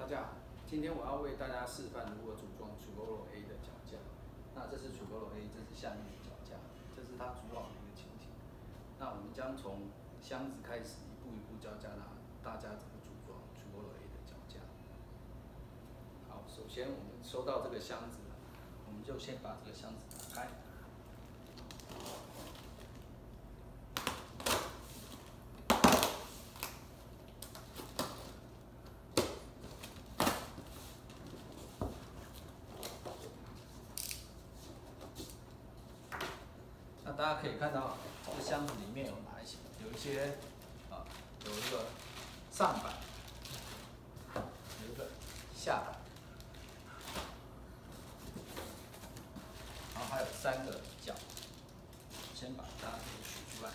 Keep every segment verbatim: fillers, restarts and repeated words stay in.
家好，今天我要为大家示范如何组装 Chugoro A 的脚架。那这是 Chugoro A， 这是下面的脚架，这是它组好的一个情形。那我们将从箱子开始，一步一步教大家大家怎么组装 Chugoro A 的脚架。好，首先我们收到这个箱子，我们就先把这个箱子打开。 那大家可以看到，这个箱子里面有哪一些？有一些啊，有一个上板，有一个下板，然后还有三个脚。先把它给取出来。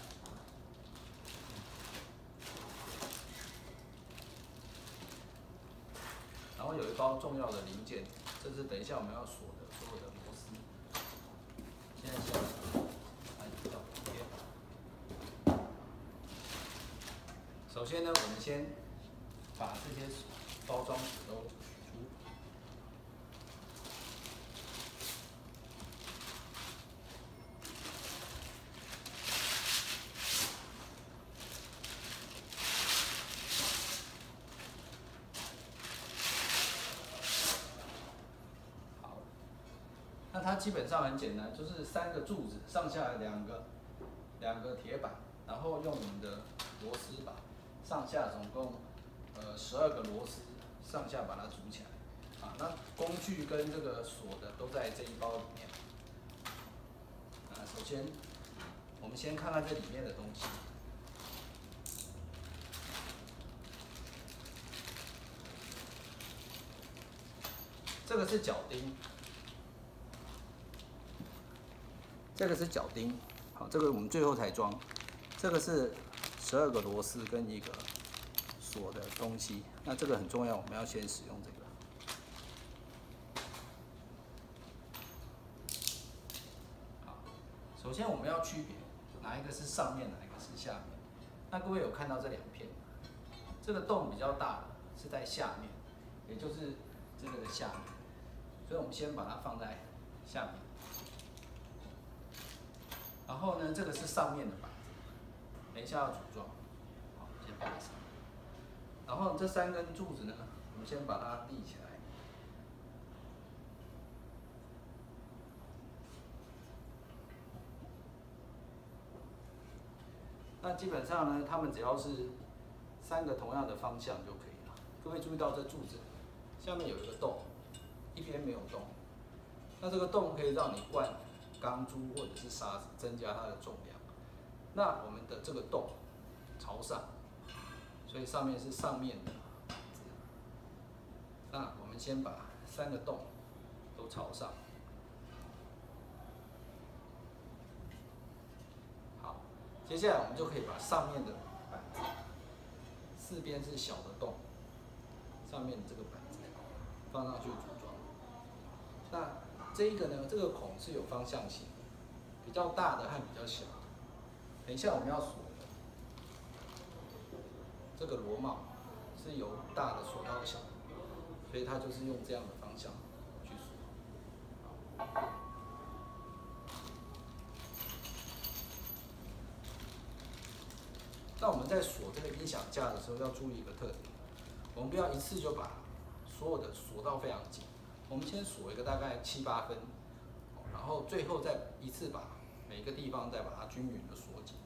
然后有一包重要的零件，这是等一下我们要锁的所有的螺丝。现在先。 首先呢，我们先把这些包装纸都取出。好，那它基本上很简单，就是三个柱子，上下两个两个铁板，然后用我们的螺丝把。 上下总共呃十二个螺丝，上下把它组起来。啊，那工具跟这个锁的都在这一包里面。啊，首先我们先看看这里面的东西。这个是脚钉，这个是脚钉。好，这个我们最后才装。这个是。 十二个螺丝跟一个锁的东西，那这个很重要，我们要先使用这个。好，首先我们要区别哪一个是上面，哪一个是下面。那各位有看到这两片，这个洞比较大的是在下面，也就是这个的下面，所以我们先把它放在下面。然后呢，这个是上面的板。 等一下要组装，好，先放在上面。然后这三根柱子呢，我们先把它立起来。那基本上呢，它们只要是三个同样的方向就可以了。各位注意到这柱子下面有一个洞，一边没有洞。那这个洞可以让你灌钢珠或者是沙子，增加它的重量。那我们的这个洞。 朝上，所以上面是上面的板子。那我们先把三个洞都朝上。好，接下来我们就可以把上面的板子，四边是小的洞，上面这个板子放上去组装。那这一个呢，这个孔是有方向性的，比较大的和比较小的。等一下我们要锁。 这个螺帽是由大的锁到小的，所以它就是用这样的方向去锁。那我们在锁这个音响架的时候要注意一个特点，我们不要一次就把所有的锁到非常紧，我们先锁一个大概七八分，然后最后再一次把每个地方再把它均匀的锁紧。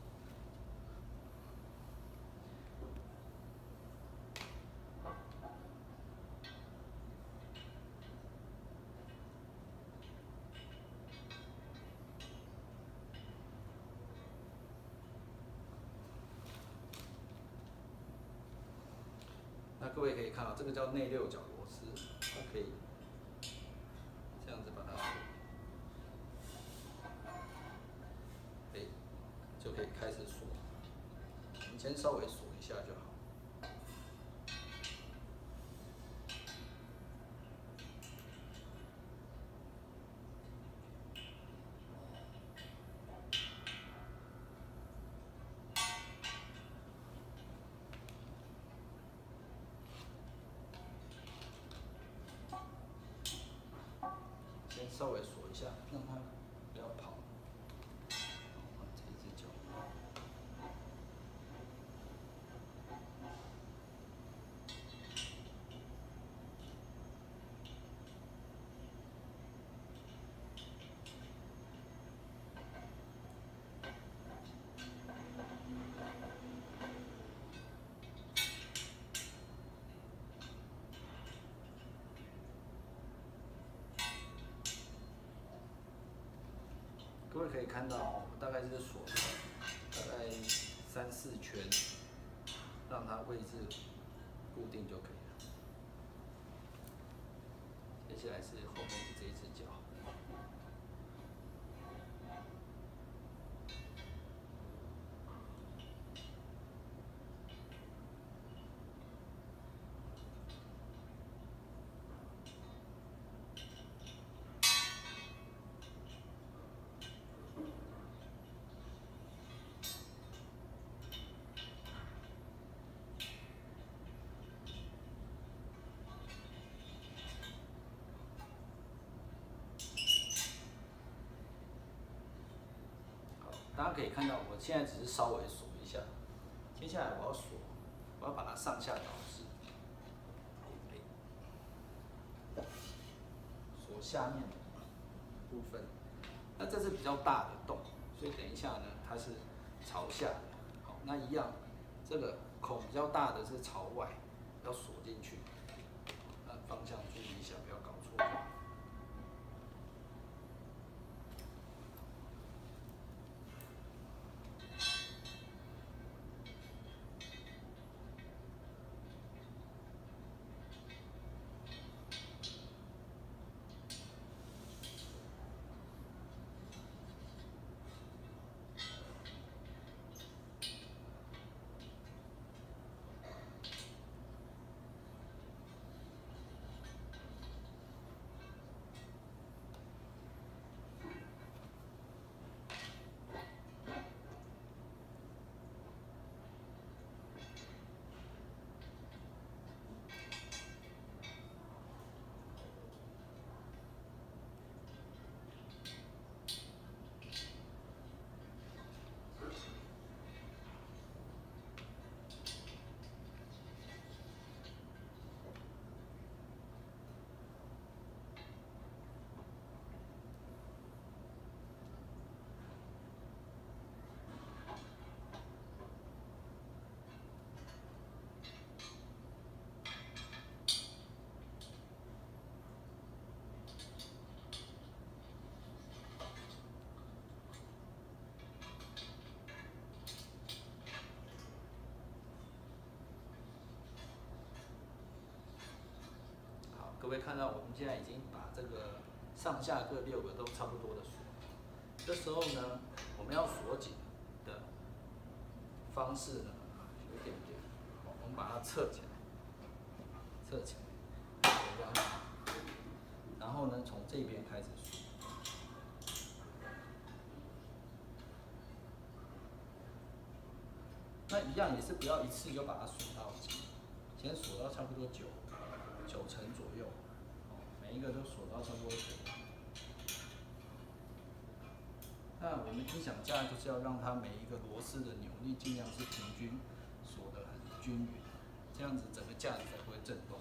那各位可以看到，这个叫内六角螺丝，它可以这样子把它锁，可以就可以开始锁。你先稍微锁一下就好。 稍微锁一下，让它不要跑。这一只脚。各位可以看到，我大概是锁大概三四圈，让它位置固定就可以了。接下来是后面的这一只脚。大家可以看到，我现在只是稍微锁一下，接下来我要锁，我要把它上下导致，锁下面的部分。那这是比较大的洞，所以等一下呢，它是朝下的。好，那一样，这个孔比较大的是朝外，要锁进去。那方向注意一下，不要搞错。各位看到，我们现在已经把这个上下各六个都差不多的锁。这时候呢，我们要锁紧的方式呢，有一点点，我们把它侧起来，侧起来，这样，然后呢，从这边开始锁。那一样也是不要一次就把它锁到紧，先锁到差不多九九成左右。每一个都锁到差不多九。那我们音响架就是要让它每一个螺丝的扭力尽量是平均锁得很均匀，这样子整个架子才不会震动。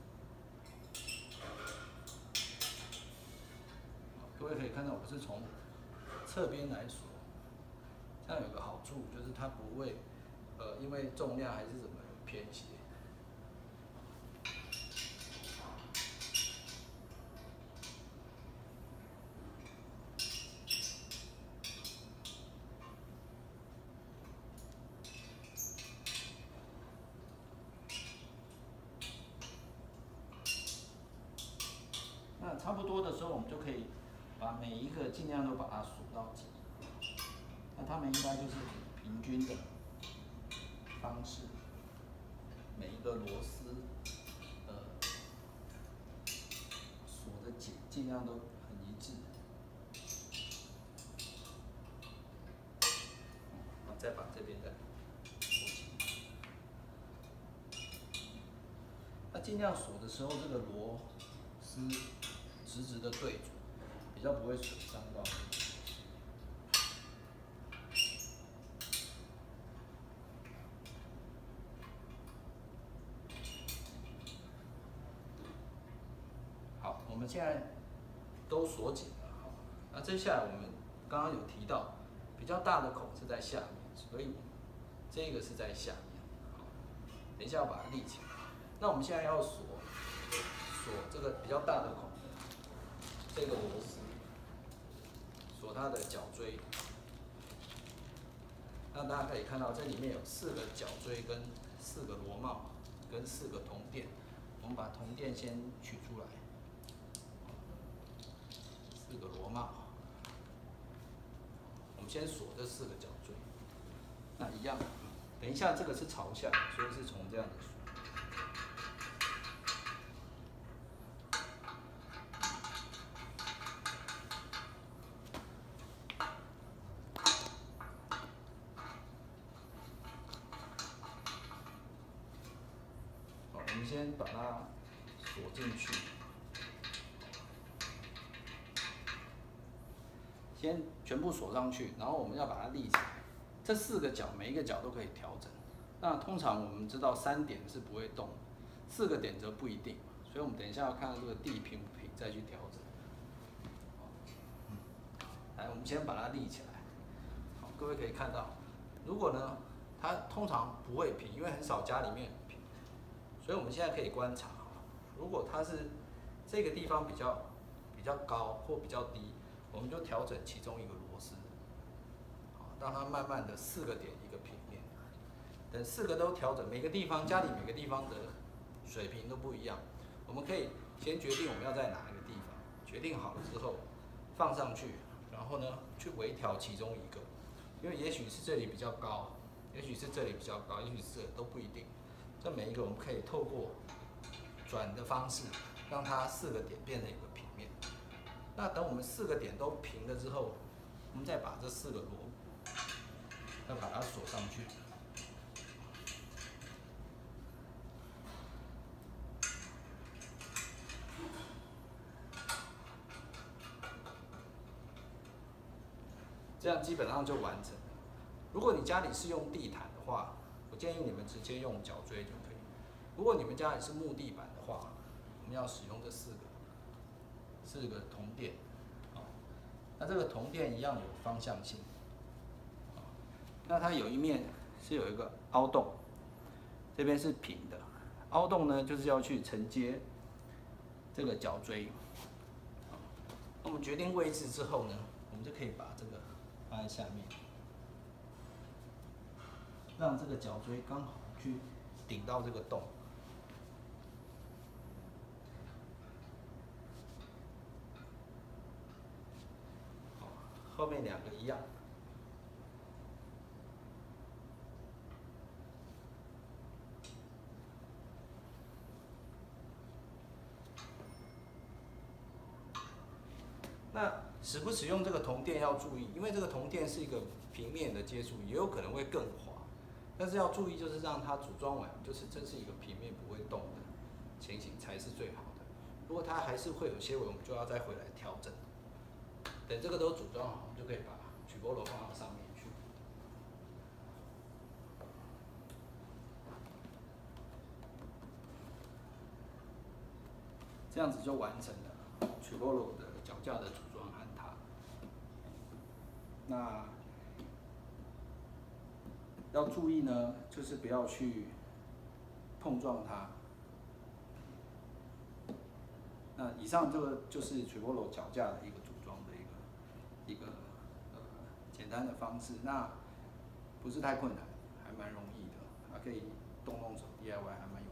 各位可以看到，我是从侧边来锁，这样有个好处就是它不会，呃，因为重量还是怎么偏斜。那差不多的时候，我们就可以把每一个尽量都把它锁到紧。那它们应该就是平均的方式，每一个螺丝，呃，锁的紧，尽量都很一致。好，再把这边的锁紧。那尽量锁的时候，这个螺丝直直的对准， 比较不会损伤到。好，我们现在都锁紧了。好，那接下来我们刚刚有提到，比较大的孔是在下面，所以这个是在下面。好，等一下要把它立起来。那我们现在要锁锁这个比较大的孔，这个螺丝，锁它的脚锥。那大家可以看到，这里面有四个脚锥跟四个螺帽跟四个铜垫。我们把铜垫先取出来，四个螺帽。我们先锁这四个脚锥。那一样，等一下这个是朝下，所以是从这样子锁。我们先把它锁进去，先全部锁上去，然后我们要把它立起来。这四个角每一个角都可以调整。那通常我们知道三点是不会动，四个点则不一定。所以我们等一下要看这个地平不平，再去调整。来，我们先把它立起来。好，各位可以看到，如果呢，它通常不会平，因为很少家里面。所以我们现在可以观察，如果它是这个地方比较比较高或比较低，我们就调整其中一个螺丝，好，让它慢慢的四个点一个平面。等四个都调整，每个地方家里每个地方的水平都不一样，我们可以先决定我们要在哪一个地方，决定好了之后放上去，然后呢去微调其中一个，因为也许是这里比较高，也许是这里比较高，也许是这都不一定。这每一个我们可以透过转的方式，让它四个点变成一个平面。那等我们四个点都平了之后，我们再把这四个螺，再把它锁上去。这样基本上就完成了。如果你家里是用地毯的话，我建议你们直接用脚锥就可以。如果你们家里是木地板的话，我们要使用这四个四个铜垫。好，那这个铜垫一样有方向性。那它有一面是有一个凹洞，这边是平的。凹洞呢，就是要去承接这个脚锥。那我们决定位置之后呢，我们就可以把这个放在下面，让这个脚锥刚好去顶到这个洞。好，后面两个一样。那使不使用这个铜垫要注意，因为这个铜垫是一个平面的接触，也有可能会更滑。但是要注意，就是让它组装完，就是这是一个平面不会动的情形才是最好的。如果它还是会有些微，我们就要再回来调整。等这个都组装好，我们就可以把曲波螺放到上面去。这样子就完成了曲波螺的脚架的组装和它。那要注意呢，就是不要去碰撞它。那以上这个就是曲波螺脚架的一个组装的一个一个呃简单的方式，那不是太困难，还蛮容易的，还可以动动手 D I Y， 还蛮有。